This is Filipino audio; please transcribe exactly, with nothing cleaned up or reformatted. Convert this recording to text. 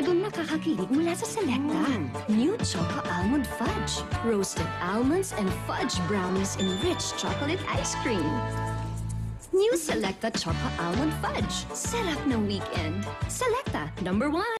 Agong nakakakilig mula sa Selecta. New Choco Almond Fudge. Roasted almonds and fudge brownies in rich chocolate ice cream. New Selecta Choco Almond Fudge. Sarap ng weekend. Selecta, number one.